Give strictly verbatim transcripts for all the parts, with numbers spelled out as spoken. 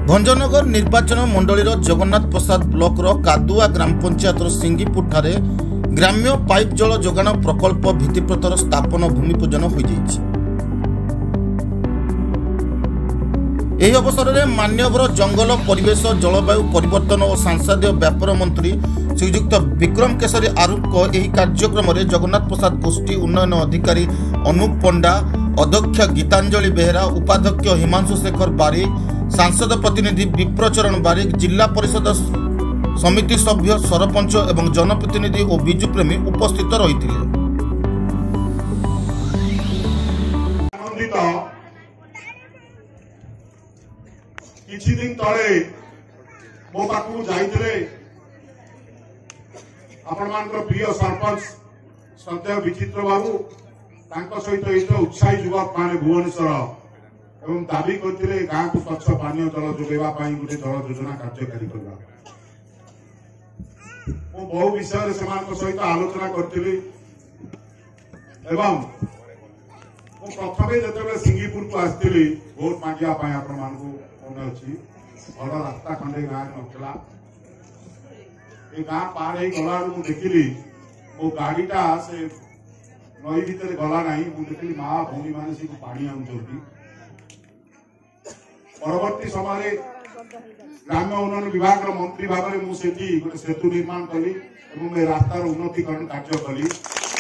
भंजनगर निर्वाचन मंडलीर जगन्नाथ प्रसाद ब्लॉक कादुआ ग्राम पंचायत सिंगीपुर ठारे ग्राम्य पाइप जल जोगाण प्रकल्प भित्तिप्रस्तर स्थापन भूमिपूजन हो जाइछि। एही अवसर में मान्यवर जंगल परिवेश जलवायु परिवर्तन और सांसदीय व्यापार मंत्री श्रीयुक्त विक्रम केशरी आरूप एही कार्यक्रम में जगन्नाथ प्रसाद गोष्ठी उन्नयन अधिकारी अनूप पंडा, अध्यक्ष गीतांजलि बेहेरा, उपाध्यक्ष हिमांशु शेखर बारिक, सांसद प्रतिनिधि विप्रचरण बारिक, जिला परिषद समिति सभ्य, सरपंच एवं जनप्रतिनिधि और बिजु प्रेमी उपस्थित रही। किछि दिन तले मो पाखु जाइथिले आपण मानकर प्रिय सरपंच सत्य विचित्र बाबू तांको सहित एत उत्साही युवक माने भुवनेश्वर एवं दाबी करथिले गाँ को स्वच्छ पानीय जल जोगेबा पाई गुटे जल योजना कार्यकारी करबा। मो बहु विषय सेमानक सहित आलोचना करथिली एवं मो प्रथमे जतबे सिंगीपुर को आस्थिली वोट मागिया पाई आपण मानकु भल रास्ता खंडे गाँव नथिला। ए गाँ पार हो गला देखिली मो गाड़ीटा से नई भितर गला ना देखिली माँ भौणी मैंने पानी आनुंट। परवर्ती समय ग्राम्य उन्नयन विभाग मंत्री भाव में मुझे गोटे सेतु निर्माण कली और रास्तार उन्नतीकरण कार्य कली।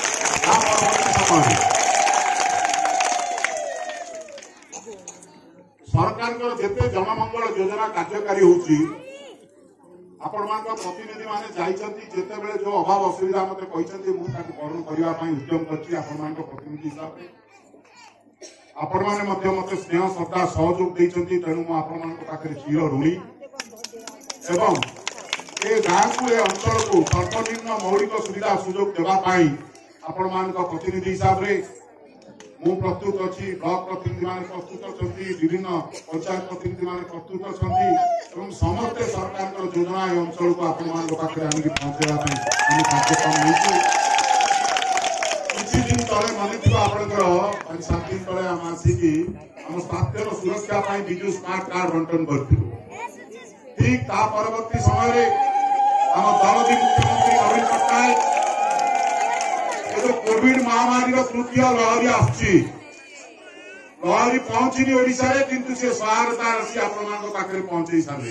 सरकार जिते जनमंगल योजना कार्यकारी होती आपण प्रतिनिधि माने जिते जो अभाव असुविधा मत कहते पूरण करने उद्यम कर प्रतिनिधि हिसाब से आपण मैंने मत स्नेह श्रद्धा सहयोग देती। तेणु मुझे चिर ऋणी एवं ए गाँ को ए अंचल को सर्वनिम्न मौलिक सुविधा सुजोग देवाई आपण मान प्रतिनिधि हिसाब से मु प्रस्तुत अच्छी। ब्लॉक प्रतिनिधि मान प्रस्तुत अच्छा, विभिन्न पंचायत प्रतिनिधि मान प्रस्तुत अच्छा, समस्ते सरकार योजना ए अंचल को आपण पाखे आनिक पहुंचाइवा कार्यक्रम नहीं। किसी दिन तले मन आपंकर सात दिन तले आम आसिकी आम स्वास्थ्य सुरक्षा विजु स्मार्ट कार्ड बंटन करूँ। ठीक ता परवर्ती समय आम दल मुख्यमंत्री नवीन पट्टनायक जो कोविड महामारी तृतीय लहरी आसी लहरी पहुंचनी ओडिशा रे किंतु से सहायता राशि आपण पाखे पहुंचे सारे।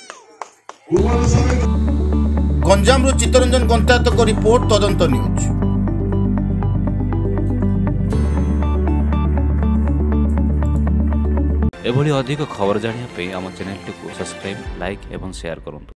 गंजाम रु चित्तरंजन गंतायत को रिपोर्ट तदंत न्यूज। एभली अधिक खबर जानिया पे आम चैनल को सब्सक्राइब, लाइक एवं शेयर करूँ।